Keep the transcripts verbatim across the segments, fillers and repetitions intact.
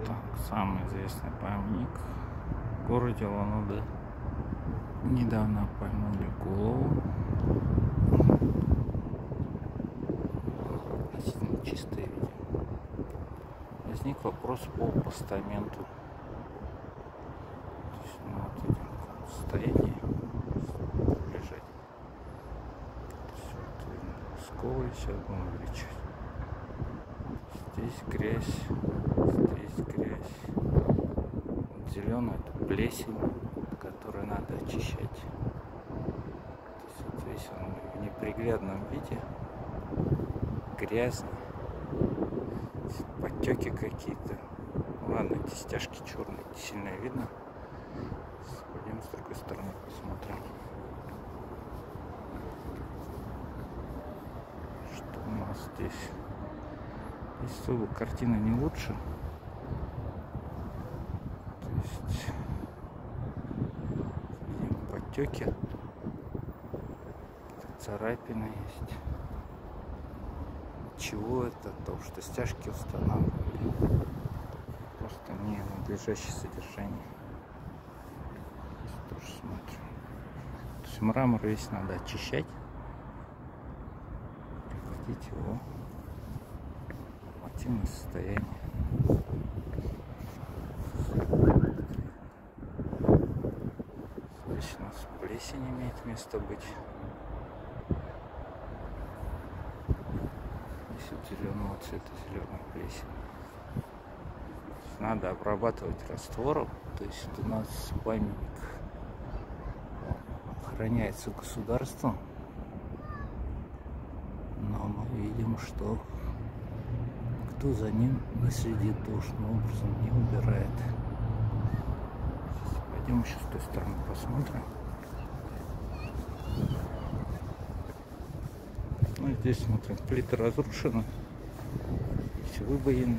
Так, самый известный памятник в городе Улан-Удэ. Недавно поймали голову. Относительно чистое видео. Возник вопрос по постаменту. То есть, ну, вот этим состоянии лежать. То есть, вот, сколы сейчас будем увеличивать. Здесь грязь, здесь грязь. Вот зеленая — это плесень, которую надо очищать. То есть, вот весь он в неприглядном виде, грязный, подтеки какие-то. Ладно, эти стяжки черные, сильно видно. Пойдем с другой стороны посмотрим, что у нас здесь. Здесь особо картина не лучше. То есть видим подтеки, царапины есть. Чего это? То, что стяжки устанавливали. Просто не надлежащее содержание. Здесь тоже смотрим. То есть мрамор весь надо очищать, приводить его в нормативное состояние. Здесь у нас плесень имеет место быть. Здесь вот зеленого цвета, зеленая плесень. Надо обрабатывать раствором. То есть у нас памятник охраняется государством, но мы видим, что кто за ним не следит должным образом, не убирает. Сейчас пойдем еще с той стороны посмотрим. Ну, здесь смотрим, плиты разрушены, все выбоины.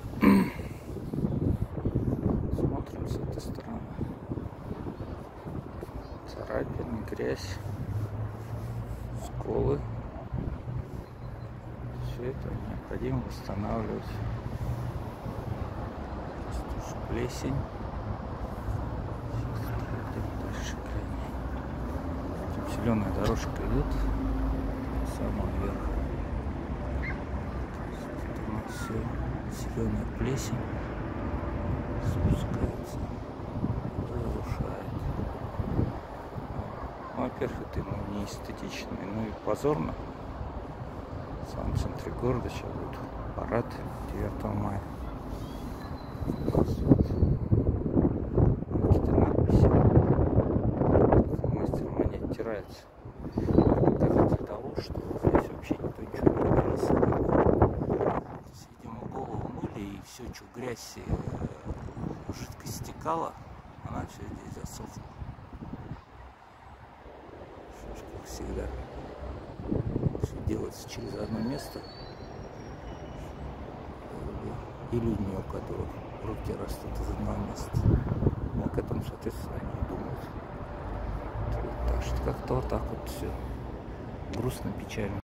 Смотрим с этой стороны. Царапины, грязь, сколы. Все это необходимо восстанавливать. Здесь тоже плесень. Сейчас идем дальше крайне. Зеленая дорожка идет до самого верха. Тут у нас все зеленая плесень спускается, разрушает. Ну, во-первых, это ему не эстетично, ну и позорно. В самом центре города сейчас будет парад девятого мая. Какие-то надписи. Мастер монет оттирается. Показатель того, что здесь вообще никто ничего не убирался. Видимо, голову мыли, и все, что грязь и жидкость стекала, она все здесь засохла. Что ж, как всегда, все делается через одно место. И люди, у которых руки растут из одного места, но к этому, соответственно, они и думают. Так что как-то вот так вот все грустно, печально.